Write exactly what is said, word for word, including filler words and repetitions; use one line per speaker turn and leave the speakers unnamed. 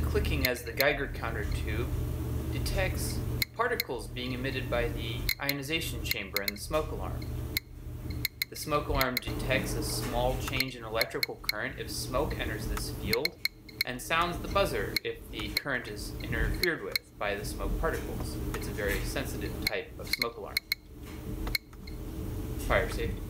clicking as the Geiger counter tube detects particles being emitted by the ionization chamber and the smoke alarm. The smoke alarm detects a small change in electrical current if smoke enters this field, and sounds the buzzer if the current is interfered with by the smoke particles. It's a very sensitive type of smoke alarm. Fire safety.